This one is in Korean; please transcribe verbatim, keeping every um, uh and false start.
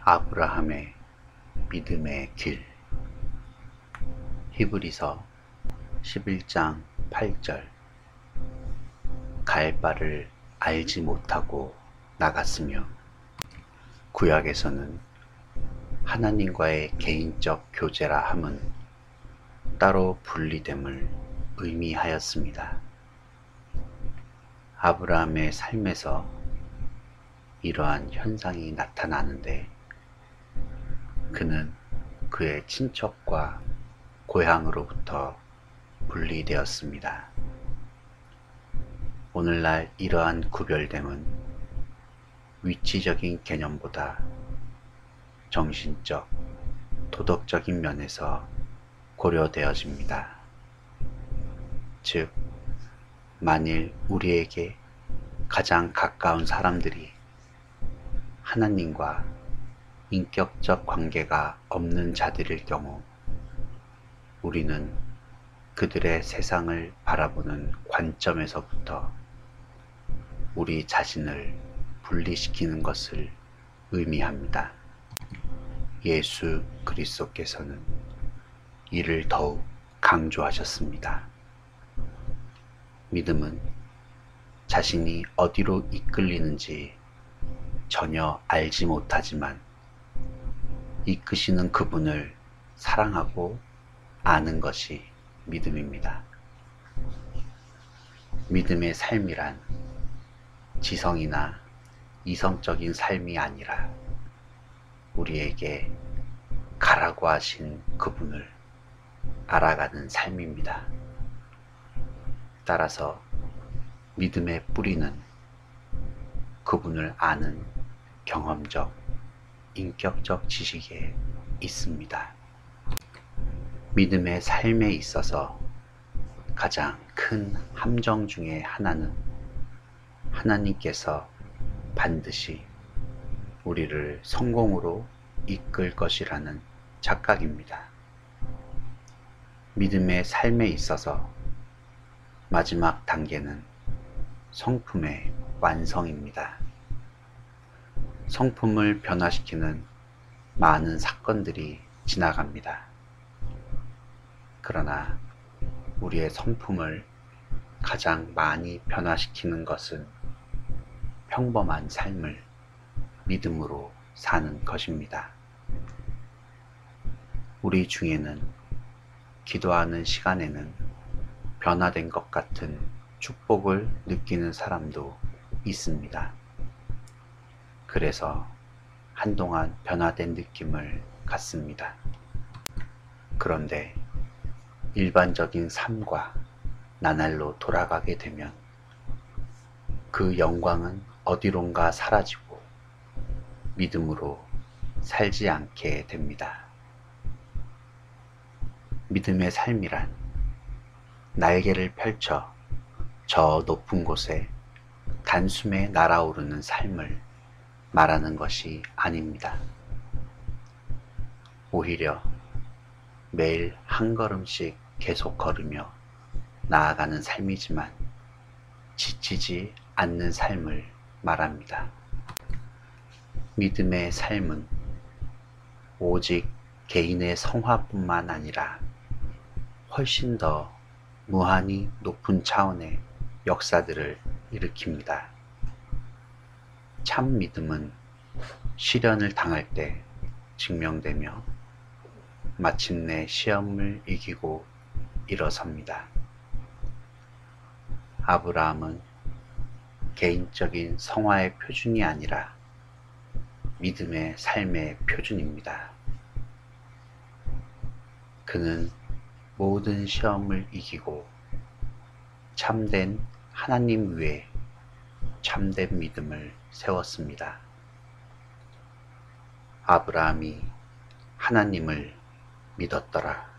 아브라함의 믿음의 길. 히브리서 십일 장 팔 절. 갈 바를 알지 못하고 나갔으며. 구약에서는 하나님과의 개인적 교제라 함은 따로 분리됨을 의미하였습니다. 아브라함의 삶에서 이러한 현상이 나타나는데, 그는 그의 친척과 고향으로부터 분리되었습니다. 오늘날 이러한 구별됨은 위치적인 개념보다 정신적, 도덕적인 면에서 고려되어집니다. 즉, 만일 우리에게 가장 가까운 사람들이 하나님과 인격적 관계가 없는 자들일 경우, 우리는 그들의 세상을 바라보는 관점에서부터 우리 자신을 분리시키는 것을 의미합니다. 예수 그리스도께서는 이를 더욱 강조하셨습니다. 믿음은 자신이 어디로 이끌리는지 전혀 알지 못하지만 이끄시는 그분을 사랑하고 아는 것이 믿음입니다. 믿음의 삶이란 지성이나 이성적인 삶이 아니라 우리에게 가라고 하신 그분을 알아가는 삶입니다. 따라서 믿음의 뿌리는 그분을 아는 경험적, 인격적 지식에 있습니다. 믿음의 삶에 있어서 가장 큰 함정 중에 하나는 하나님께서 반드시 우리를 성공으로 이끌 것이라는 착각입니다. 믿음의 삶에 있어서 마지막 단계는 성품의 완성입니다. 성품을 변화시키는 많은 사건들이 지나갑니다. 그러나 우리의 성품을 가장 많이 변화시키는 것은 평범한 삶을 믿음으로 사는 것입니다. 우리 중에는 기도하는 시간에는 변화된 것 같은 축복을 느끼는 사람도 있습니다. 그래서 한동안 변화된 느낌을 갖습니다. 그런데 일반적인 삶과 나날로 돌아가게 되면 그 영광은 어디론가 사라지고 믿음으로 살지 않게 됩니다. 믿음의 삶이란 날개를 펼쳐 저 높은 곳에 단숨에 날아오르는 삶을 말하는 것이 아닙니다. 오히려 매일 한 걸음씩 계속 걸으며 나아가는 삶이지만 지치지 않는 삶을 말합니다. 믿음의 삶은 오직 개인의 성화뿐만 아니라 훨씬 더 무한히 높은 차원의 역사들을 일으킵니다. 참 믿음은 시련을 당할 때 증명되며 마침내 시험을 이기고 일어섭니다. 아브라함은 개인적인 성화의 표준이 아니라 믿음의 삶의 표준입니다. 그는 모든 시험을 이기고 참된 하나님 위에 참된 믿음을 세웠습니다. 아브라함이 하나님을 믿었더라.